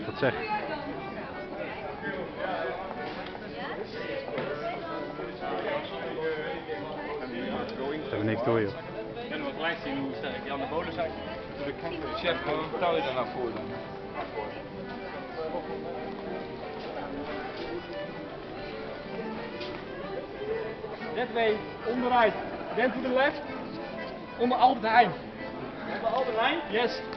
Wat zeg? Ze hebben niks door, joh. Kunnen we gelijk zien hoe sterk die anabolen zijn? Chef, wat vertel je daar nou voor dan? That way, onderuit. Then to the left. Onder Albert Heijn. Onder Albert Heijn? Yes.